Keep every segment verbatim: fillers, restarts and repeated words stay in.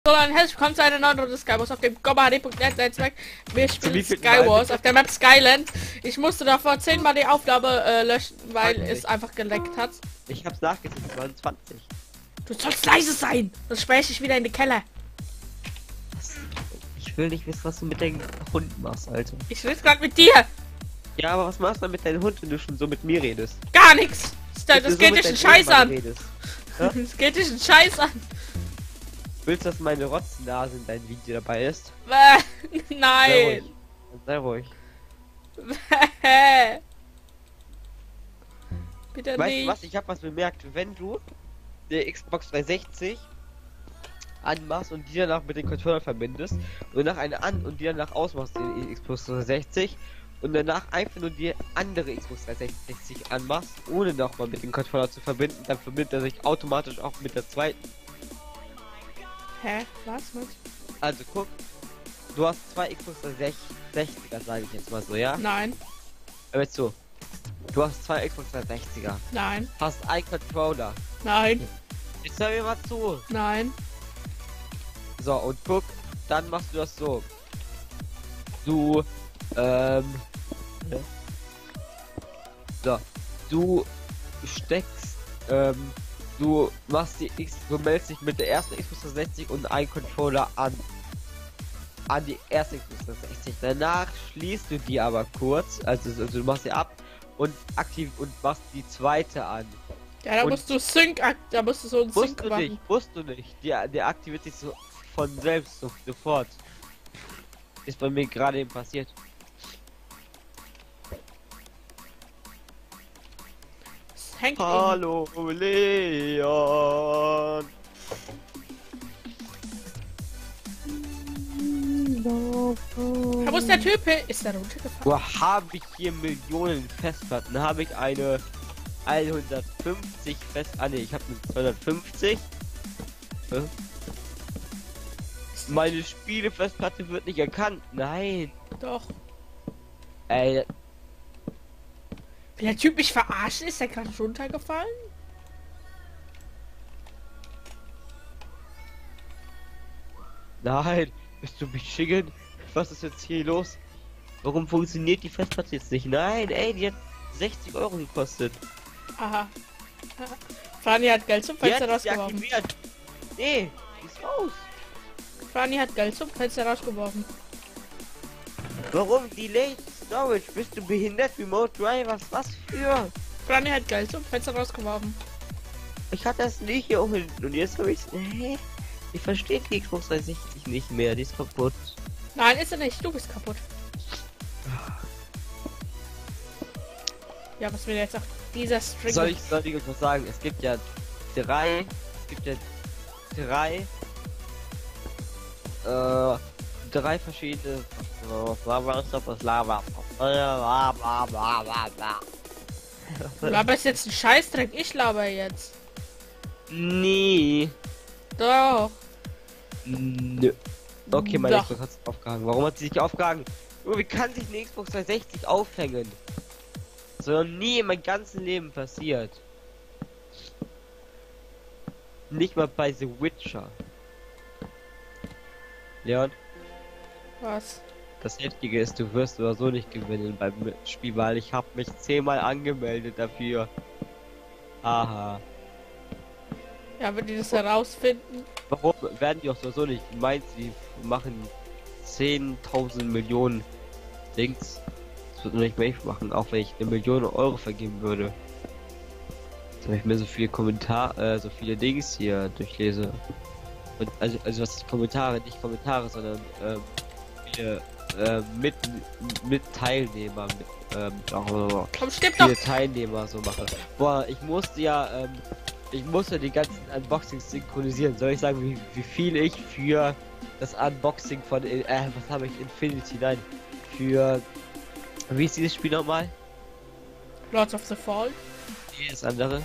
So, dann herzlich willkommen zu einer neuen Runde Skywars auf dem gobahd punkt net Netzwerk. Wir spielen Skywars auf der Map Skyland. Ich musste davor zehnmal die Aufgabe äh, löschen, weil Nein, es einfach geleckt hat. Ich hab's nachgesehen, es waren zwanzig. Du sollst leise sein, sonst spreche ich wieder in die Keller. Was? Ich will nicht wissen, was du mit deinem Hund machst, Alter. Ich rede gerade mit dir. Ja, aber was machst du mit deinem Hund, wenn du schon so mit mir redest? Gar nichts. Das, das so geht dich einen Scheiß an. Ja? Das geht dich einen Scheiß an. Willst du, dass meine Rotznase in deinem Video dabei ist? Nein. Sei ruhig. Bitte weißt nicht. du was? Ich habe was bemerkt. Wenn du die Xbox dreihundertsechzig anmachst und die danach mit dem Controller verbindest und danach eine an und die danach ausmachst, die Xbox dreihundertsechzig und danach einfach nur die andere Xbox dreihundertsechzig anmachst, ohne nochmal mit dem Controller zu verbinden, dann verbindet er sich automatisch auch mit der zweiten. Hä? Was? Was? Also guck, du hast zwei Xbox dreihundertsechziger, sage ich jetzt mal so, ja? Nein. Aber jetzt so, du hast zwei Xbox dreihundertsechziger. Nein. Hast einen Controller. Nein. Jetzt hör mir mal zu. Nein. So, und guck, dann machst du das so. Du, ähm... So, du steckst, ähm... Du machst die X, du meldest dich mit der ersten Xbox dreihundertsechzig und einen Controller an. An die erste Xbox dreihundertsechzig. Danach schließt du die aber kurz, also, also du machst sie ab und aktiv und machst die zweite an. Ja, da und musst du Sync, da musst du so ein Sync Sync machen. Nicht, musst du nicht. Der, der aktiviert sich so von selbst so, sofort. Ist bei mir gerade eben passiert. Hängt Hallo Leon. Wo ist der Typ? Ist der runtergefallen? Wo habe ich hier Millionen Festplatten? Habe ich eine hundertfünfzig Fest... Ah ne, ich habe eine zweihundertfünfzig. Hm? Meine Spiele-Festplatte wird nicht erkannt. Nein. Doch. Ey. Will der Typ mich verarschen? Ist der gerade runtergefallen? Nein. Bist du mich schicken? Was ist jetzt hier los? Warum funktioniert die Festplatte jetzt nicht? Nein, ey, die hat sechzig Euro gekostet. Aha. Fanny hat Geld zum Fenster rausgeworfen. Nee, die ist raus. Fanny hat Geld zum Fenster rausgeworfen. Warum Delayed Storage? Bist du behindert? Remote Drivers? Was für? Fanny hat Geld zum Fenster rausgeworfen. Ich hatte das nicht hier unten und jetzt habe ich Hä? Ich verstehe die Xbox dreihundertsechzig nicht mehr, die ist kaputt. Nein, ist sie nicht, du bist kaputt. Ja, was will jetzt auch dieser String? Soll ich, soll ich etwas sagen? Es gibt ja drei, es gibt ja drei, äh, drei verschiedene, Du laberst jetzt einen Scheißdreck, ich laber jetzt. Nee. Doch. Nö. Okay, meine Doch. Xbox hat sich aufgehangen. Warum hat sie sich aufgehangen? Oh, wie kann sich eine Xbox dreihundertsechzig aufhängen? Das ist noch nie in meinem ganzen Leben passiert. Nicht mal bei The Witcher. Leon, Was? das Heftige ist, du wirst oder so nicht gewinnen beim Spiel, weil ich habe mich zehnmal angemeldet dafür. Aha. Ja, wenn die das herausfinden. Warum werden die auch so nicht? Meinst du, die machen zehntausend Millionen Dings? Das wird nur nicht mehr machen, auch wenn ich eine Million Euro vergeben würde. Jetzt habe ich mir so viele Kommentare, äh, so viele Dings hier durchlese. Und also, also was ist Kommentare, nicht Kommentare, sondern ähm, viele äh, mit mit Teilnehmer, mit ähm, auch, Komm, stimmt viele doch. Teilnehmer so machen. Boah, ich musste ja, ähm, ich musste die ganzen Unboxings synchronisieren. Soll ich sagen, wie, wie viel ich für das Unboxing von, äh, was habe ich, Infinity, nein, für, wie ist dieses Spiel nochmal? Lords of the Fall. Nee, das andere.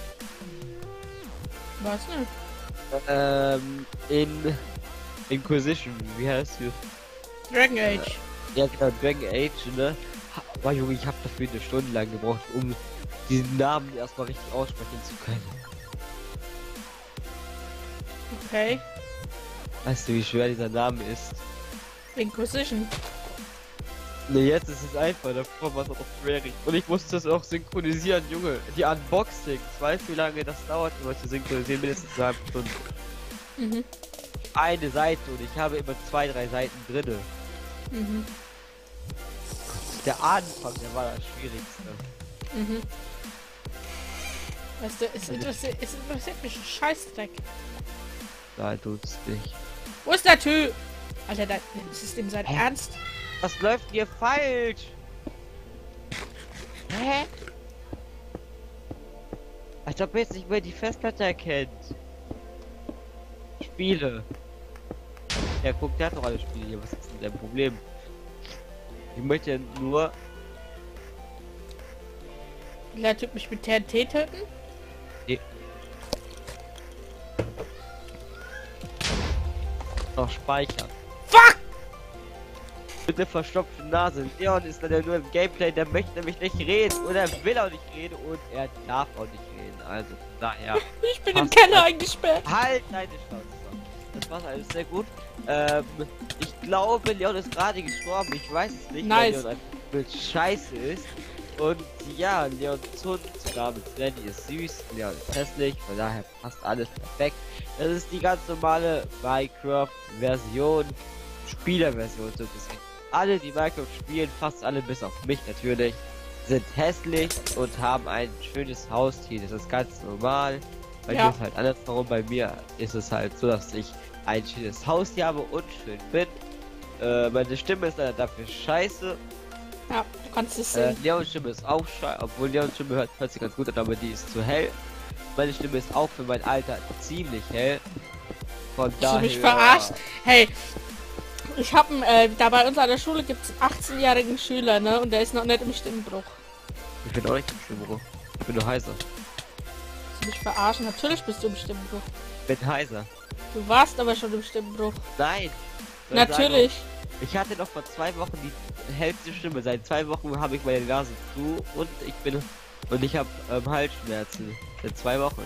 Was ne? Ähm, in Inquisition, wie heißt die? Dragon Age. Ja, genau, Dragon Age, ne? Boah, Junge, ich habe dafür eine Stunde lang gebraucht, um diesen Namen erstmal richtig aussprechen zu können. Okay. Weißt du, wie schwer dieser Name ist? Inquisition. Ne, jetzt ist es einfach, davor war es auch schwierig. Und ich musste das auch synchronisieren, Junge. Die Unboxings, weißt du, wie lange das dauert, um das zu synchronisieren? Mindestens eine halbe Stunde. Mhm. Eine Seite und ich habe immer zwei, drei Seiten drinne. Mhm. Der Anfang, der war das Schwierigste. Mhm. Weißt du, es interessiert, es interessiert mich ein Scheißdreck. Nein, tut's nicht. Wo ist der Typ? Alter, da, ist es dem sein Hä? Ernst? Was läuft hier falsch? Hä? Als ob er jetzt nicht mehr die Festplatte erkennt. Spiele. Ja, guck, der hat doch alle Spiele hier. Was ist denn dein Problem? Ich möchte ja nur... Will der Typ mich mit T N T töten? Nee. Noch speichern. Fuck! Bitte verstopfte Nase. Leon ist dann ja nur im Gameplay, der möchte nämlich nicht reden. Oder er will auch nicht reden und er darf auch nicht reden. Also, von daher. Ich bin im Keller das. eingesperrt. Halt deine Schnauze. Das war's alles sehr gut. Ähm, ich glaube, Leon ist gerade gestorben. Ich weiß es nicht, Nice. weil Leon einfach mit Scheiße ist. Und ja, Leons Hund namens Lenny ist süß, Leon ist hässlich, von daher passt alles perfekt. Das ist die ganz normale Minecraft-Version, Spielerversion so gesehen. Alle, die Minecraft spielen, fast alle bis auf mich natürlich, sind hässlich und haben ein schönes Haustier. Das ist ganz normal. Bei Ja. mir ist halt andersherum. Bei mir ist es halt so, dass ich ein schönes Haustier habe und schön bin. Äh, meine Stimme ist leider dafür scheiße. Ja, du kannst es Äh, sehen. Leons Stimme ist auch scheiße, obwohl Leons Stimme hört, hört sich ganz gut an, aber die ist zu hell. Meine Stimme ist auch für mein Alter ziemlich hell. Von Hast du daher... mich verarscht? Hey, ich hab äh, da bei uns an der Schule gibt es achtzehn-jährigen Schüler, ne? Und der ist noch nicht im Stimmbruch. Ich bin auch nicht im Stimmbruch. Ich bin nur heiser. Hast du mich verarschen? Natürlich bist du im Stimmbruch. Ich bin heiser. Du warst aber schon im Stimmbruch. Nein! Natürlich. Ich hatte noch vor zwei Wochen die hellste Stimme. Seit zwei Wochen habe ich meine Nase zu und ich bin und ich habe ähm, Halsschmerzen. Seit zwei Wochen.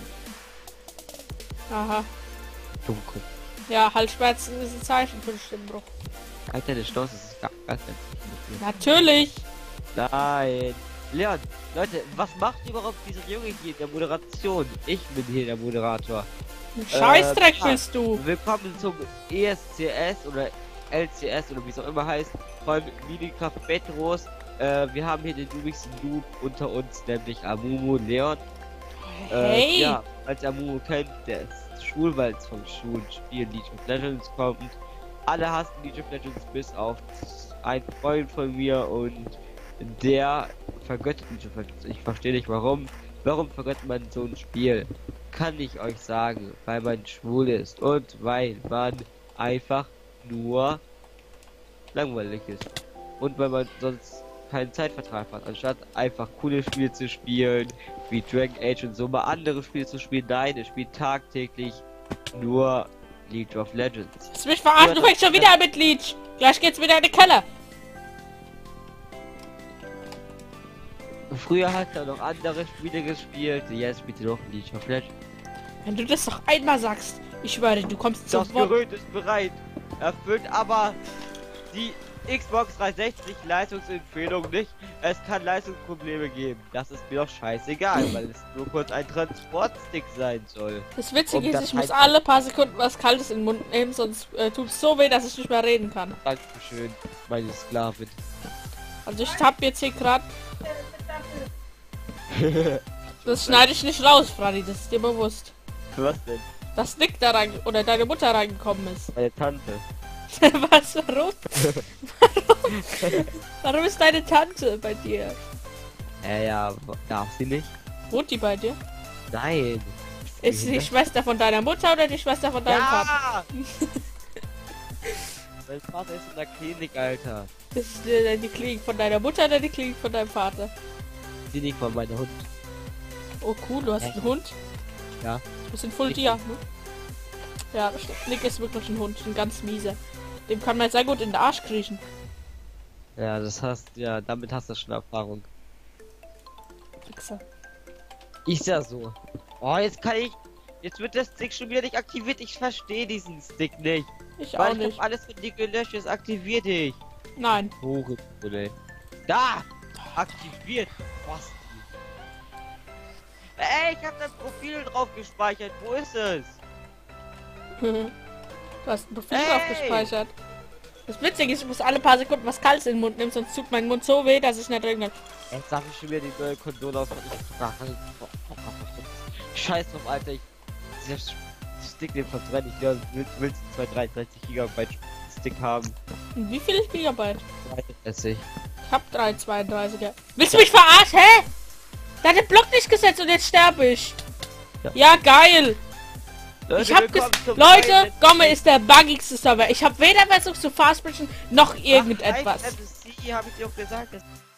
Aha. Dummkopf. Ja, Halsschmerzen ist ein Zeichen für den Stimmbruch. Alter, der Stoß ist gar, gar kein Zeichen dafür. Natürlich. Nein. Leon, Leute, was macht überhaupt dieser Junge hier in der Moderation? Ich bin hier der Moderator. Ein Scheißdreck ja. bist du. Willkommen zum E S C S oder L C S oder wie es auch immer heißt von Minecraft Petros. Äh, wir haben hier den dubigsten Noob unter uns, nämlich Amumu Leon. Hey. Äh, ja, als Amumu kennt, der ist schwul, weil es vom schwulen Spiel League of Legends kommt. Alle hassen League of Legends bis auf einen Freund von mir und der vergöttert League of Legends. Ich verstehe nicht warum. Warum vergöttert man so ein Spiel? Kann ich euch sagen, weil man schwul ist und weil man einfach nur langweilig ist. Und weil man sonst keinen Zeitvertrag hat, anstatt einfach coole Spiele zu spielen, wie Dragon Age und so, mal andere Spiele zu spielen. Nein, er spielt tagtäglich nur League of Legends. Hast du mich verarscht? Du fängst schon wieder an mit Leech. Gleich geht's wieder in den Keller. Früher hat er noch andere Spiele gespielt, jetzt spielt er noch League of Legends. Wenn du das doch einmal sagst, ich schwöre, du kommst Das zum Wort. Gerät ist bereit, erfüllt aber die Xbox dreihundertsechzig Leistungsempfehlung nicht. Es kann Leistungsprobleme geben. Das ist mir doch scheißegal, weil es nur kurz ein Transportstick sein soll. Das Witzige Um ist, das ich muss ein- alle paar Sekunden was Kaltes in den Mund nehmen, sonst äh, tut es so weh, dass ich nicht mehr reden kann. Dankeschön, meine Sklavin. Also ich hab jetzt hier gerade... Das schneide ich nicht raus, Freddy, das ist dir bewusst. Was denn? Dass Nick da rein... oder deine Mutter reingekommen ist. Meine Tante. Was? Warum? Warum? Warum ist deine Tante bei dir? Äh, ja, w- darf sie nicht? Wohnt die bei dir? Nein. Ist sie die Schwester von deiner Mutter oder die Schwester von deinem Vater? Ja! Mein Vater ist in der Klinik, Alter. Ist äh, die Klinik von deiner Mutter oder die Klinik von deinem Vater? Sie nicht von meinem Hund. Oh cool, du hast Echt? einen Hund? Ja. Du bist ein Full Tier, ne? Ja, das stimmt. Nick ist wirklich ein Hund, ein ganz mieser. Dem kann man sehr gut in den Arsch kriechen. Ja, das hast, ja, damit hast du schon Erfahrung. Wichser. Ist ja so. Oh, jetzt kann ich Jetzt wird der Stick schon wieder nicht aktiviert. Ich verstehe diesen Stick nicht. Ich Weil auch ich nicht. hab alles von dir gelöscht. Jetzt aktiviert dich. Nein. Hure, ey. Da! Aktiviert. Was? Ey, ich hab das Profil drauf gespeichert. Wo ist es? Du hast ein Profil Ey! drauf gespeichert. Das Witzige ist, ich muss alle paar Sekunden was Kaltes in den Mund nehmen, sonst tut mein Mund so weh, dass ich nicht regnet. Jetzt darf ich schon wieder die neue Konsole aus. Scheiß drauf, Alter. Ich, dieser Stick, den verbrenne ich. Ja, willst, willst du zwei dreiunddreißig Gigabyte Stick haben? Und wie viel Gigabyte? dreiunddreißig. Ich hab drei zweiunddreißiger. Willst du mich verarschen, hä? Der hat den Block nicht gesetzt und jetzt sterbe ich. Ja, ja geil. Leute, Ich hab ges Leute, Gomme ist der buggigste Server. Ich habe weder versucht zu fastbridgen noch irgendetwas. Habe ich dir auch gesagt.